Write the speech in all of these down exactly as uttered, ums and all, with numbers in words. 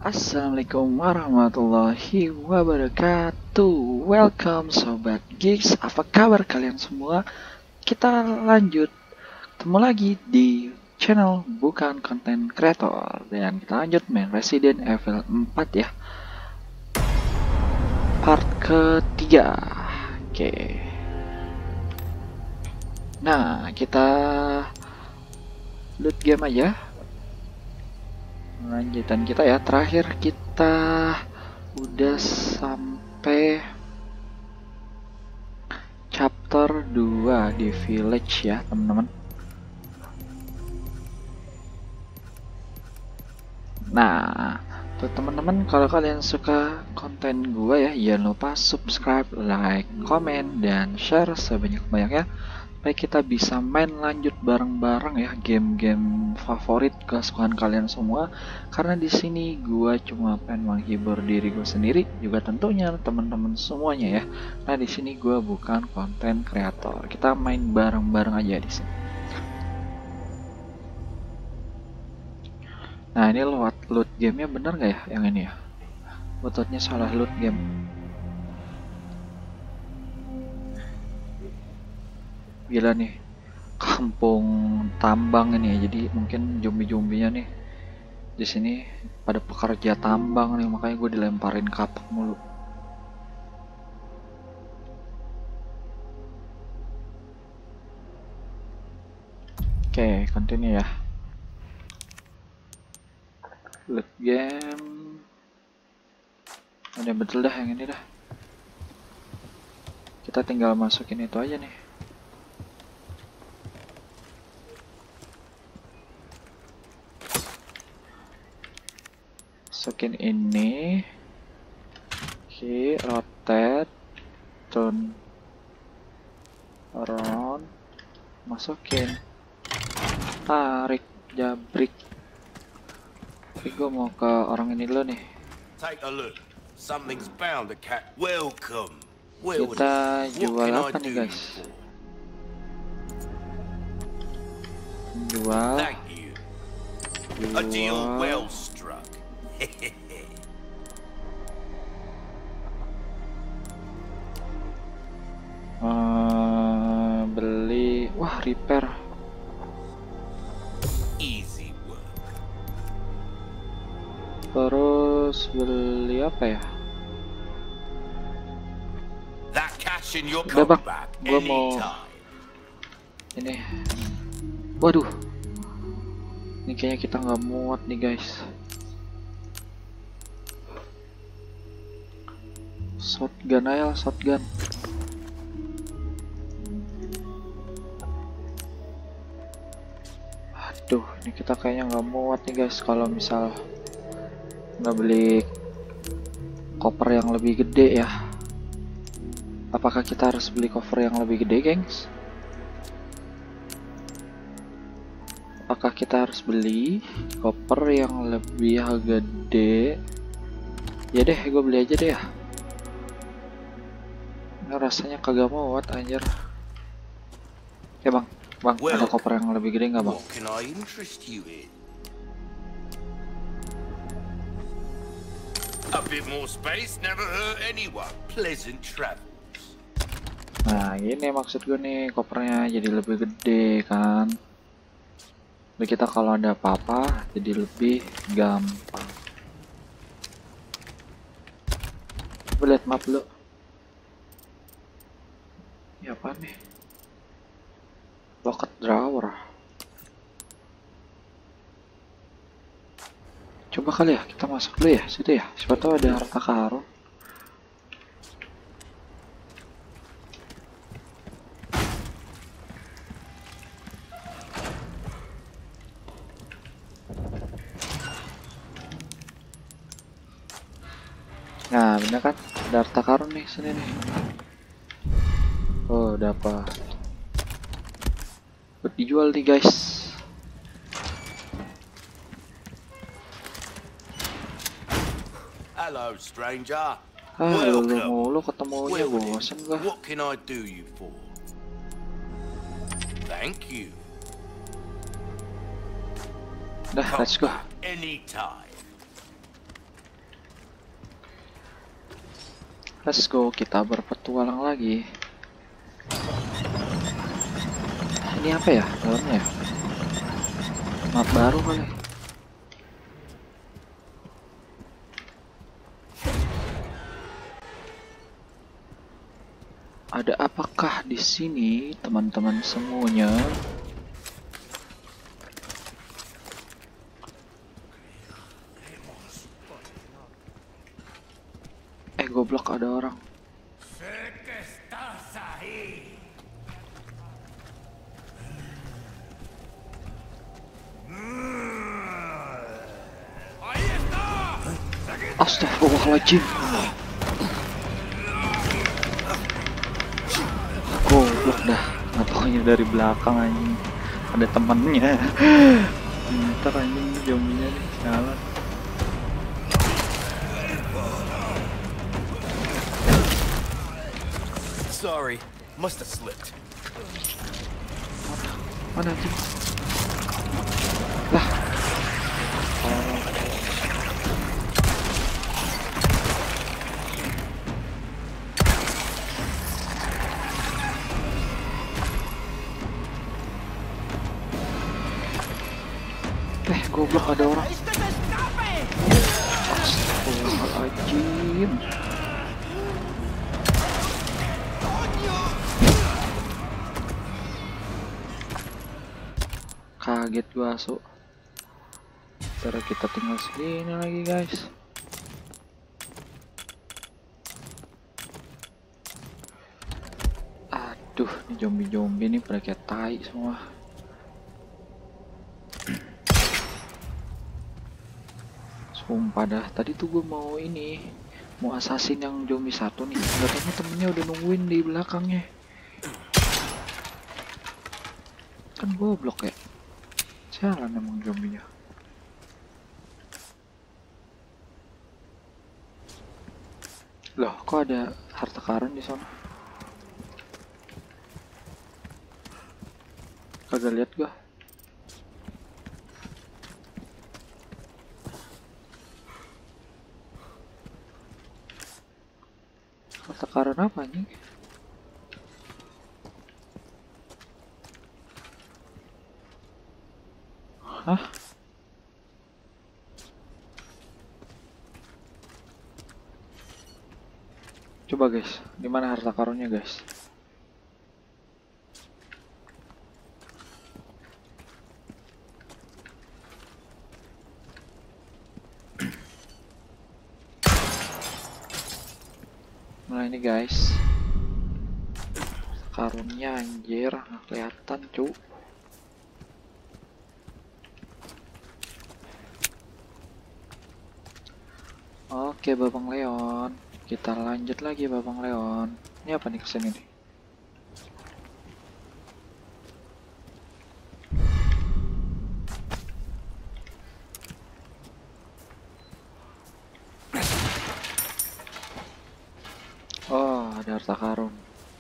Assalamualaikum warahmatullahi wabarakatuh. Welcome Sobat Geeks, apa kabar kalian semua? Kita lanjut ketemu lagi di channel Bukan Konten Kreator. Dan kita lanjut main Resident Evil empat ya, part ketiga. Oke. Nah, kita loot game aja. Lanjutan kita ya, terakhir kita udah sampai chapter dua di village ya teman-teman. Nah, tuh teman-teman, kalau kalian suka konten gua ya, jangan lupa subscribe, like, komen, dan share sebanyak-banyaknya supaya kita bisa main lanjut bareng-bareng ya game-game favorit kesukaan kalian semua. Karena di sini gua cuma pengen menghibur diri gue sendiri, juga tentunya teman-teman semuanya ya. Nah, di sini gua bukan konten kreator. Kita main bareng-bareng aja di sini. Nah, ini load loot gamenya bener nggak ya yang ini ya? Bototnya salah loot game. Gila nih, kampung tambang ini ya, jadi mungkin zombie-zombinya nih di sini pada pekerja tambang nih, makanya gue dilemparin kapak mulu. Oke, continue ya. Loot game. Ada betul dah yang ini dah. Kita tinggal masukin itu aja nih. Masukin ini. Oke, rotate, turn around, masukin, tarik, jabrik. Tapi gue mau ke orang ini dulu nih. Take a look. Something's bound to cat. Welcome. Kita jual apa nih guys? Jual. Thank you. A deal well struck. uh, beli, wah repair. Easy work. Terus beli apa ya? That cash in your Udah bang, comeback gue mau anytime. ini. Waduh, ini kayaknya kita nggak muat nih guys. Shotgun aja, shotgun. Aduh, ini kita kayaknya nggak muat nih guys kalau misal nggak beli koper yang lebih gede ya. Apakah kita harus beli cover yang lebih gede, gengs? Apakah kita harus beli koper yang lebih gede? Ya deh, gue beli aja deh ya. Ini rasanya kagak muat anjir. Ya bang, bang, ada koper yang lebih gede nggak bang? What can I interest you in? A bit more space never hurt anyone. Pleasant travel. Nah, ini maksud gue nih, kopernya jadi lebih gede kan. Jadi kita kalau ada apa-apa jadi lebih gampang. Coba lihat map dulu. Ini apa nih? Locket drawer. Coba kali ya kita masuk dulu ya, situ ya. Siapa tahu ada harta karun. Nah, bener kan? Ada harta karun nih sini nih. Oh, dapat. Buat dijual nih guys. Hello, stranger. Ah, lu Welcome. mulu ketemunya, Well, bosan gua. what can I do you for? Thank you. Dah, let's go. Anytime. Let's go, kita berpetualang lagi. Ini apa ya dalamnya? Map baru kali. Ada apakah di sini, teman-teman semuanya? Eh, goblok, ada orang. Astagfirullahaladzim. Goblok dah, ngatonya dari belakang anjing. Ada temannya. Ntar anjing zombinya nih, jalan. Sorry, must have slipped. Mana anjing? Lah. Eh, goblok, ada orang. Astagfirullahaladzim. Kaget gua, asu. Ntar kita tinggal segini lagi, guys. Aduh, nih zombie-zombie nih pada kayak tai semua. Sumpah dah, tadi tuh gue mau ini, mau assassin yang zombie satu nih. Katanya temennya udah nungguin di belakangnya. Kan goblok ya. Jalan emang zombinya. Loh, kok ada harta karun di sana? Kagak lihat gua. Harta karun apa nih? Hah? Coba guys, gimana harta karunnya guys? Nah ini guys, karunnya anjir nggak kelihatan cu. Oke Babang Leon, kita lanjut lagi Babang Leon. Ini apa nih kesini nih? Oh, ada harta karun.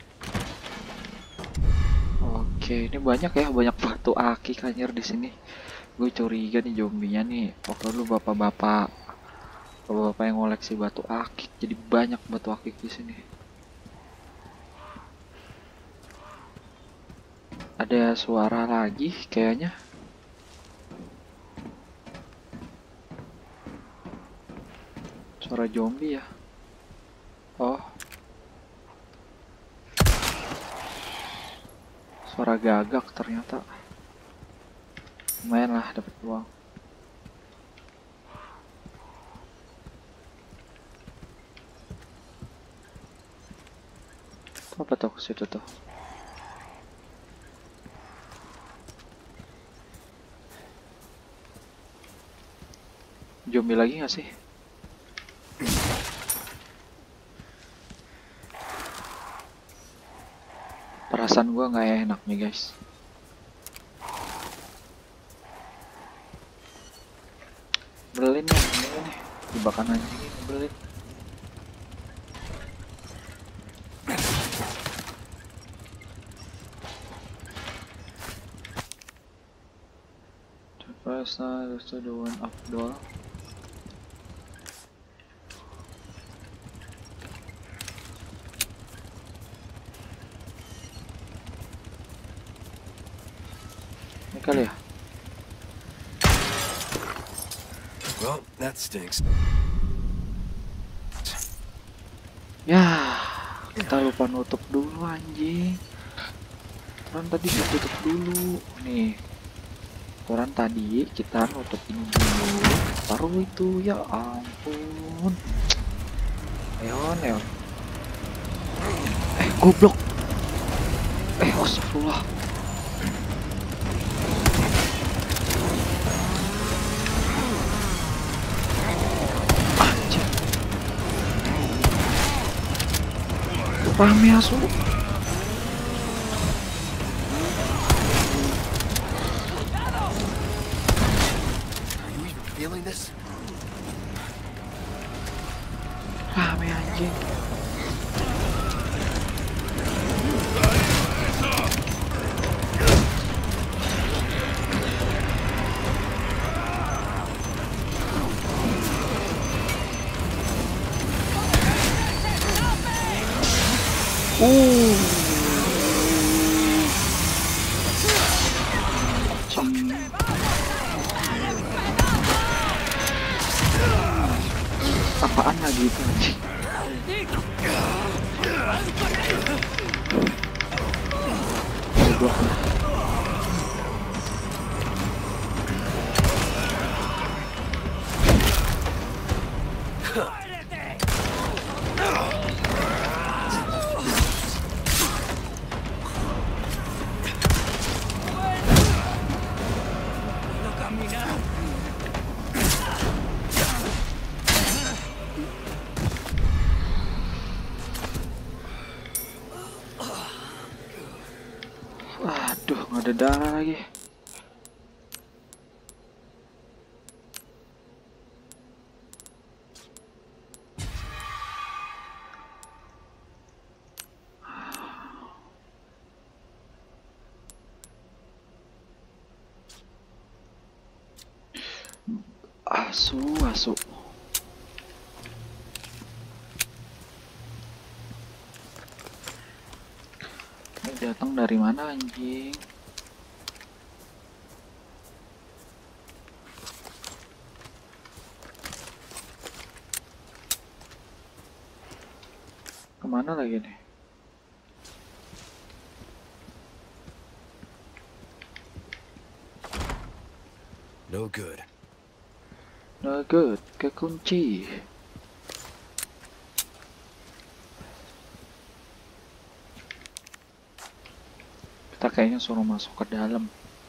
Oke, ini banyak ya, banyak batu akik anjir di sini. Gue curiga nih zombinya nih. Pokoknya lu bapak-bapak, bapak-bapak yang ngoleksi batu akik. Jadi banyak batu akik di sini. Ada suara lagi kayaknya. Suara zombie ya. Oh. Suara gagak ternyata. Lumayan lah dapat uang. Apa tuh ke situ tuh? Zombie lagi nggak sih? Perasaan gua nggak enak nih guys. Belin nih, belin nih. Jebakan anjing ini belin. Prasa itu doan Abdul. kali ya. Well, that stinks. Ya, kita lupa nutup dulu anjing. Kan tadi kita tutup dulu. Nih. Koran tadi kita nutup ini dulu. Baru itu, ya ampun. Leon, Leon. Eh, goblok. Eh, astagfirullah. Anjir. Rame asu. Feeling this? Rame anjing. Uh. Apaan lagi itu anjing? Goblok. Aduh, nggak ada darah lagi. Asu, asu. Ini datang dari mana anjing? Kemana lagi nih? No good. No good, kekunci. Kita kayaknya suruh masuk ke dalam.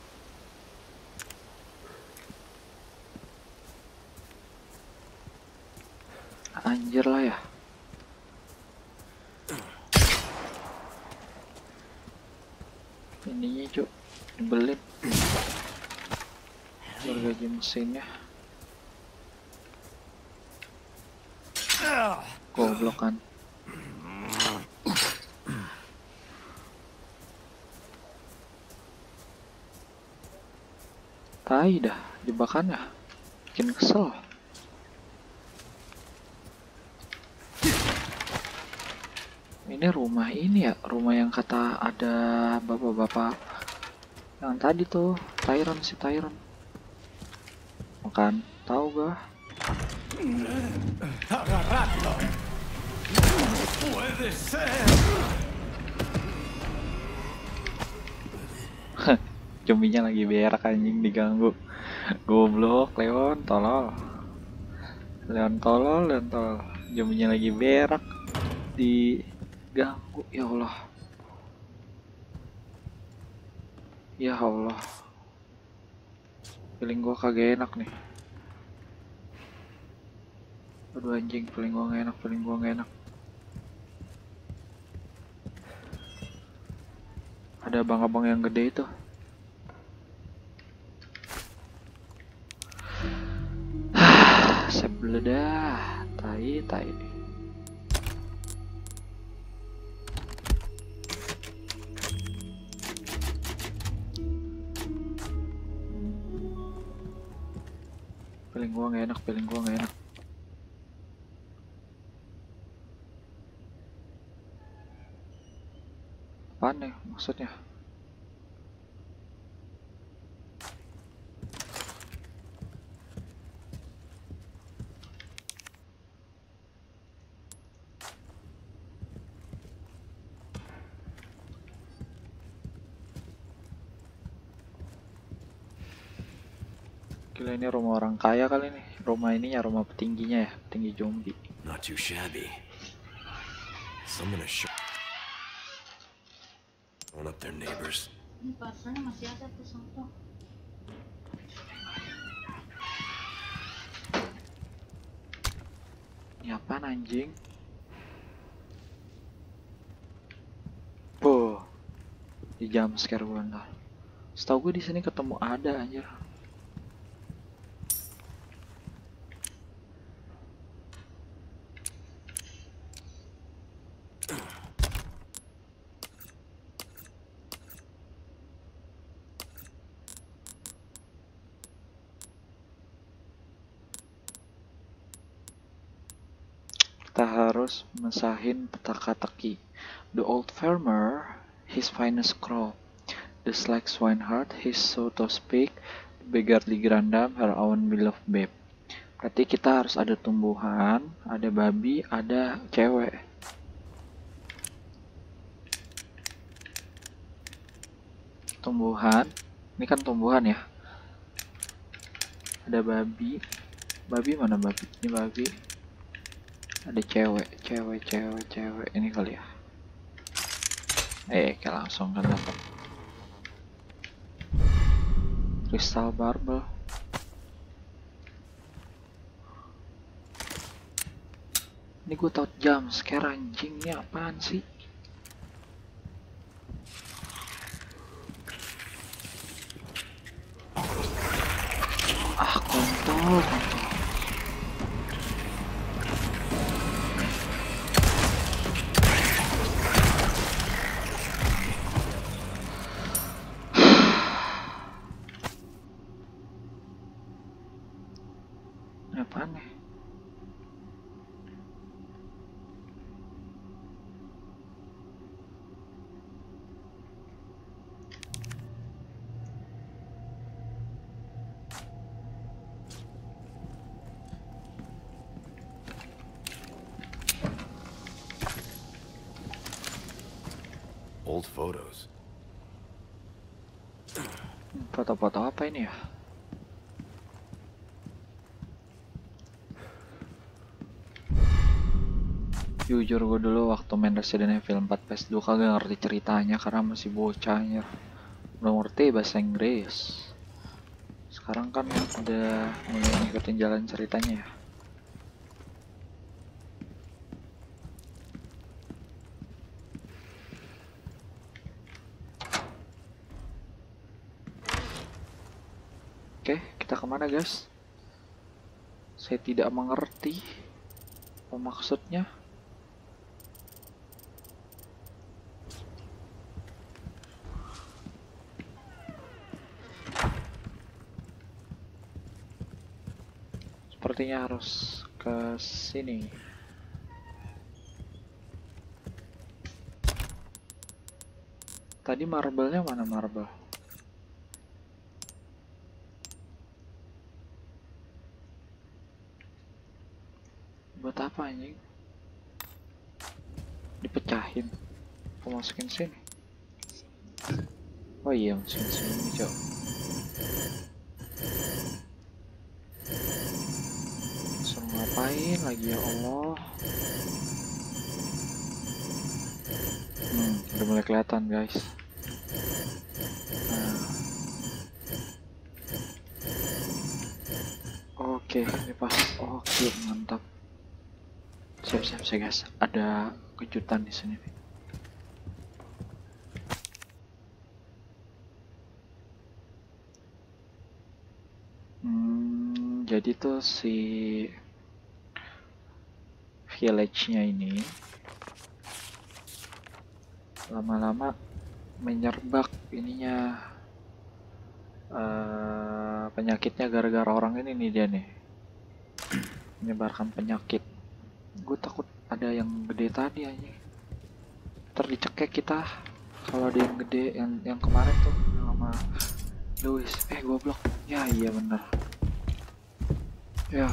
Anjir lah ya. Ininya cuk, dibelin. Bergaji mesinnya. Goblok kan. Tai dah jebakannya. Bikin kesel. Ini rumah ini ya, rumah yang kata ada bapak-bapak yang tadi tuh, Tyron si Tyron. Makan, tahu gak? Cuminya lagi berak anjing, diganggu. Goblok, Leon tolol. Leon tolol, Leon tolol. Cuminya lagi berak, diganggu. Ya Allah. Ya Allah. Feeling gua kagak enak nih. Aduh anjing, feeling gua gak enak, feeling gua gak enak. Ada abang-abang yang gede itu. Sebelah dah, tai tai. Feeling gua gak enak, feeling gua gak enak. Apaan nih maksudnya? Gila, ini rumah orang kaya kali nih. Rumah ininya, rumah petingginya ya, petinggi zombie. Not too shabby. Someone has shot. On up their neighbors. Ini pasarnya masih ada tuh sampah. Ini apaan anjing? Boh, di jump scare gue ntar. Setahu gue di sini ketemu ada anjir. Kita harus mesahin petaka-teki. The old farmer, his finest crop. The slack swineherd, his so to speak. The beggarly grandam, her own beloved babe. Berarti kita harus ada tumbuhan, ada babi, ada cewek. Tumbuhan, ini kan tumbuhan ya. Ada babi, babi mana babi? Ini babi. Ada cewek, cewek, cewek, cewek. Ini kali ya. Eh, kayak langsung kan dapat. Crystal Barbel. Ini gue tau jam sekarang anjing, ini apaan sih? Ah, kontol, kontol. Apaan nih? Old photos. Foto-foto apa ini ya? Jujur gue dulu waktu main Resident Evil empat P S dua kagak ngerti ceritanya karena masih bocahnya. Belum ngerti bahasa Inggris. Sekarang kan udah mulai ngikutin jalan ceritanya ya. Oke, kita kemana guys? Saya tidak mengerti apa maksudnya. Sepertinya harus ke sini. Tadi marble-nya mana marble? Buat apa anjing? Dipecahin. Aku masukin sini. Oh iya, masukin sini, Cok. Langsung ngapain lagi ya Allah? Hmm, udah mulai kelihatan guys. Nah. Oke, ini pas. Oke, mantap. Siap-siap sih guys, ada kejutan di sini. Hmm, jadi tuh si village-nya ini lama-lama menyerbak ininya uh, penyakitnya gara-gara orang ini nih dia nih menyebarkan penyakit. Gue takut ada yang gede tadi aja. Ntar dicekek kita kalau ada yang gede yang yang kemarin tuh yang sama Louis. Eh goblok. Ya iya bener. Ya.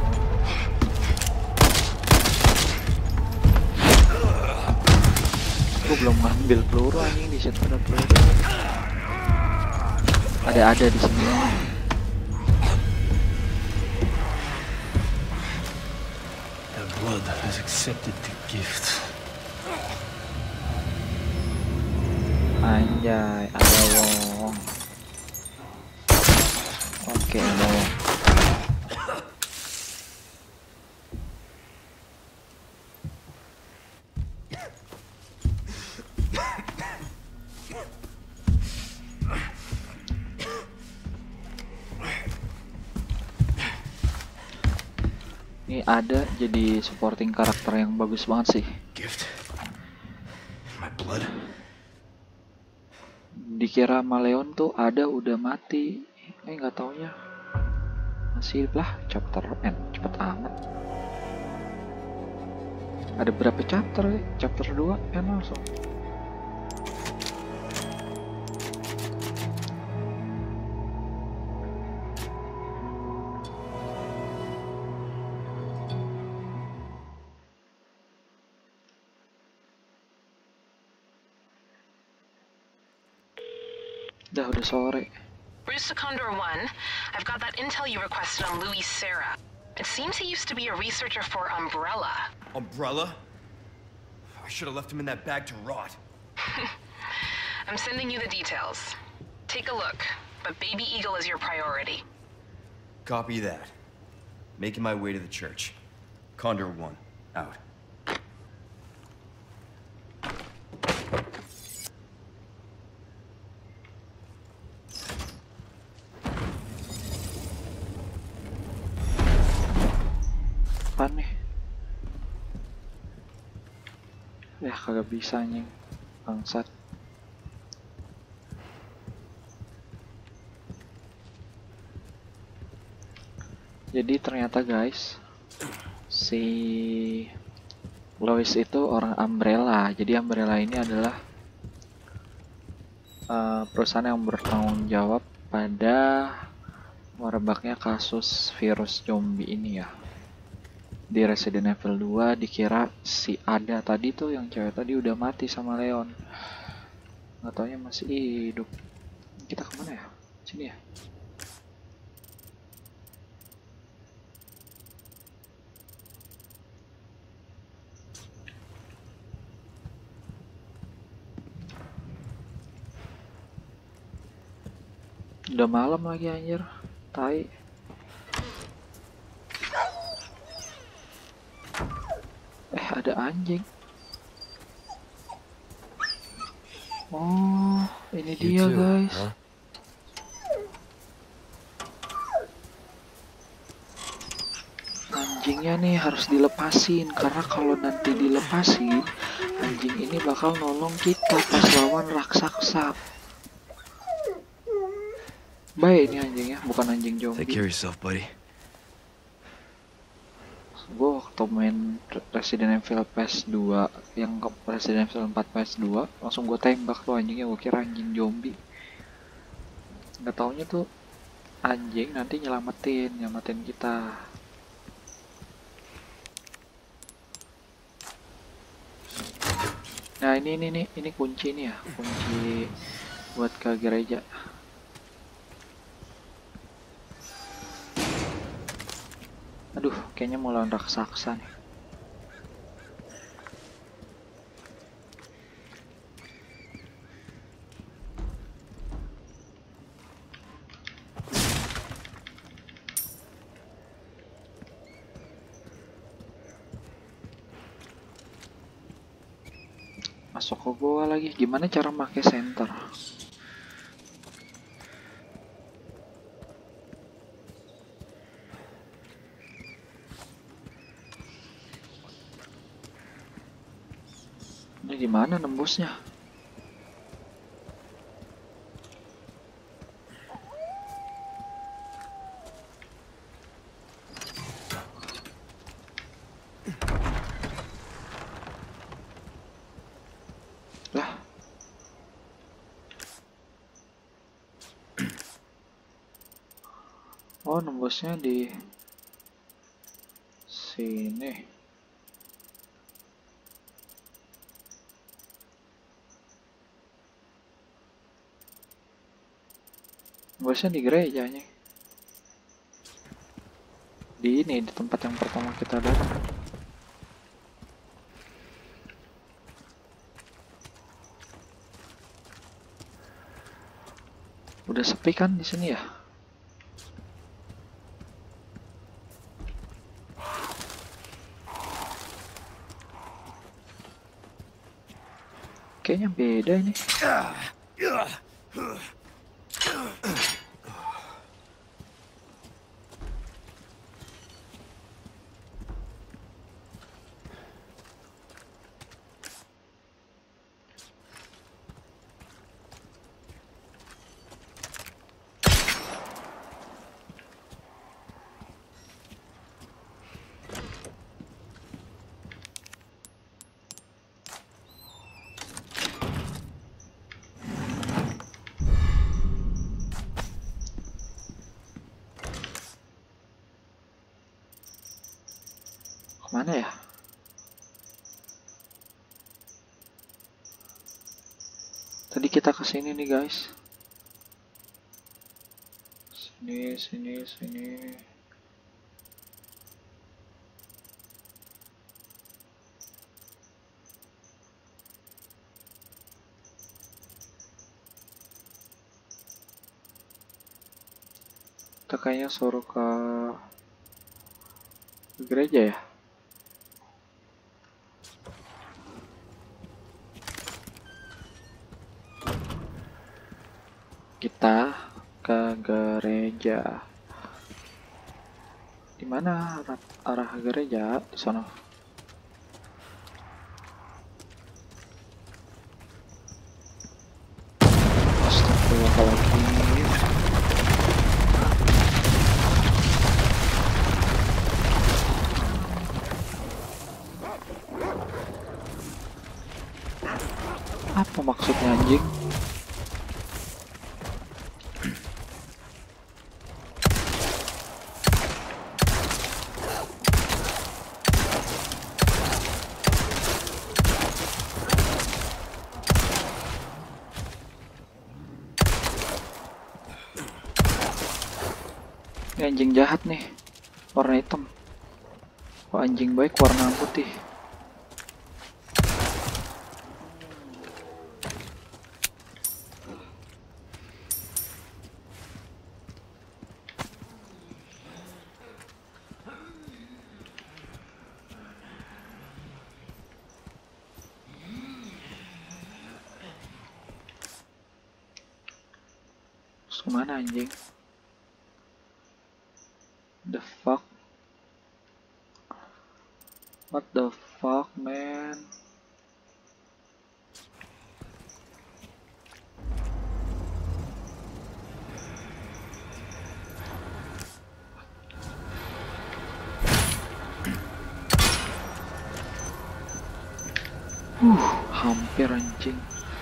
Gue belum ngambil peluru anjing, di situ ada peluru. Ada ada di sini. has accepted the gift. Anjay, ada wong. Oke, ada wong. Ini ada jadi supporting karakter yang bagus banget sih. Gift. My blood. Dikira Maleon tuh ada udah mati, eh nggak taunya masih lah. Chapter end cepet amat. Ada berapa chapter ya? Chapter dua kan langsung. Udah udah sore. Bruce to Condor One, I've got that intel you requested on Louis Serra. It seems he used to be a researcher for Umbrella. Umbrella? I should have left him in that bag to rot. I'm sending you the details. Take a look, but Baby Eagle is your priority. Copy that. Making my way to the church. Condor One, out. Apaan nih? Ya kagak bisa anjing. Bangsat. Jadi ternyata guys, si Lois itu orang Umbrella. Jadi Umbrella ini adalah uh, perusahaan yang bertanggung jawab pada merebaknya kasus virus zombie ini ya. Di Resident Evil dua dikira si Ada tadi tuh yang cewek tadi udah mati sama Leon. Nggak taunya masih hidup. Kita kemana ya? Sini ya. Udah malam lagi anjir. Tai. Eh, ada anjing. Oh, ini dia guys. Anjingnya nih harus dilepasin, karena kalau nanti dilepasin, anjing ini bakal nolong kita pas lawan raksasa. Baik ini anjingnya, bukan anjing zombie. Take care of yourself, buddy. Gue waktu main Resident Evil P S dua, yang ke Resident Evil empat P S dua, langsung gue tembak tuh anjingnya, gue kira anjing zombie. Nggak taunya tuh anjing nanti nyelamatin, nyelamatin kita. Nah ini ini nih, ini kunci nih ya, kunci buat ke gereja. Aduh, kayaknya mau lawan raksasa nih. Masuk ke gua lagi. Gimana cara pakai center? Ini di mana nembusnya? Lah. Oh, nembusnya di sini. Nembusnya di gerejanya. Di ini, di tempat yang pertama kita datang. Udah sepi kan di sini ya? Kayaknya beda ini. Mana ya? Tadi kita ke sini nih guys. Sini, sini, sini. Kita kayaknya suruh ke gereja ya. Kita ke gereja. Di mana arah, arah gereja? Di sana. Astagfirullahaladzim. Apa maksudnya anjing? Ini anjing jahat nih, warna hitam. Kok anjing baik warna putih? Terus kemana anjing? The fuck? What the fuck, man? Uh, hampir anjing.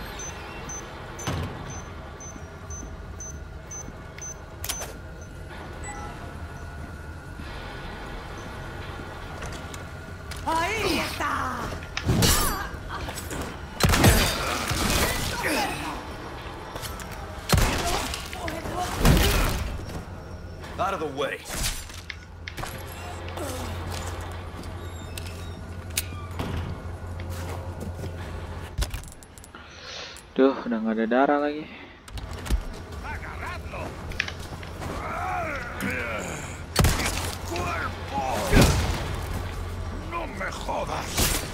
Out of the way. Duh, udah nggak ada darah lagi. No me jodas.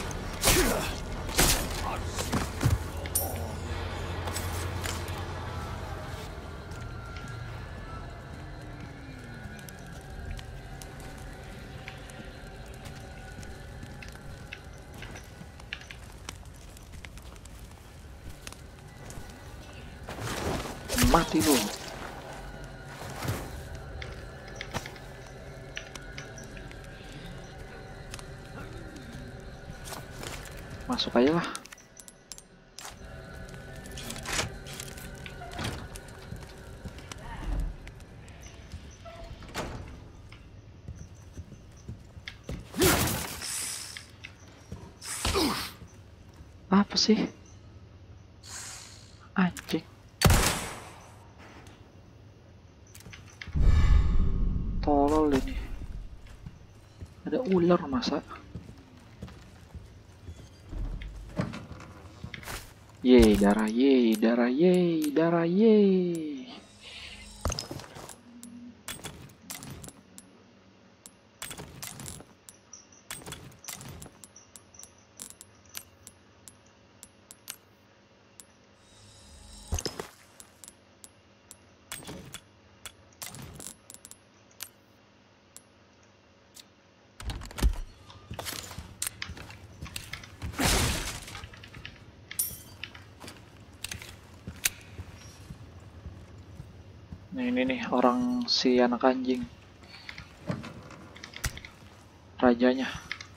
Mati lu. Masuk aja lah. Apa sih? Anjing. Tolol ini. Ada ular masa? Yeay, darah, yeay, darah, yeay, darah, yeay. Nah, ini nih orang si anak anjing. Rajanya.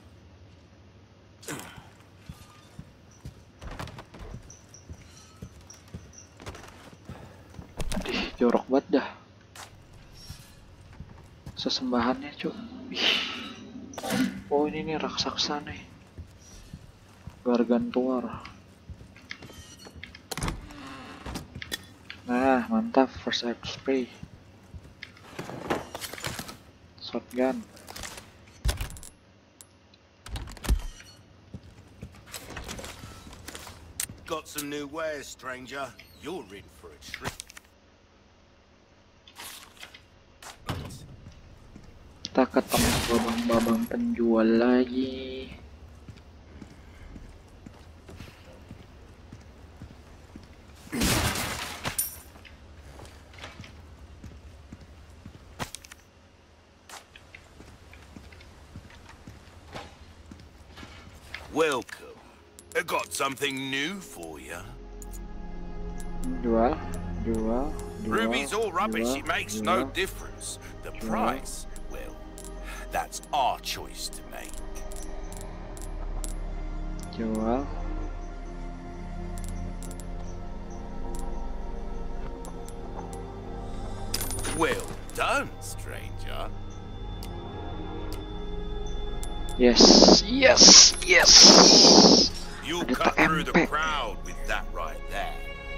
Ih, jorok banget dah. Sesembahannya, cuk. Ih. Oh, ini nih raksasa nih. Gargantuar. Nah, mantap, first X P. Shotgun. Got some new wares, stranger. You're in for a treat. Kita ketemu babang-babang penjual lagi. Welcome. I got something new for you. Jual, jual, jual. Ruby's all rubbish. jual, It makes jual. no difference. The Jual. price, well, that's our choice to make. Jual. Well done, stranger. Yes, yes, yes. You'll Ada cut through the T M P. crowd with that right there.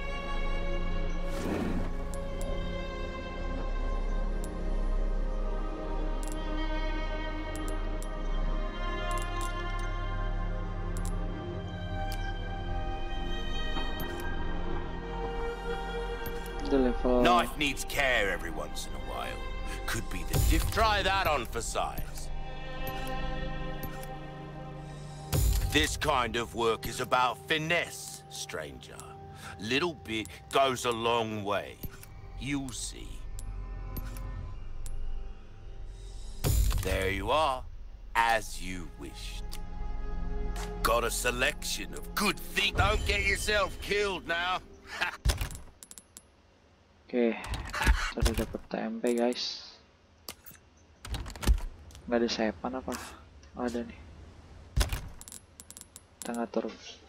The level. Knife needs care every once in a while. Could be the diff. Try that on for size. This kind of work is about finesse, stranger. Little bit goes a long way. You'll see. There you are, as you wished. Got a selection of good things. Don't get yourself killed now. Oke, tadi dapat T M P guys. Nggak ada sepan apa? Oh, ada nih. Kita ngatur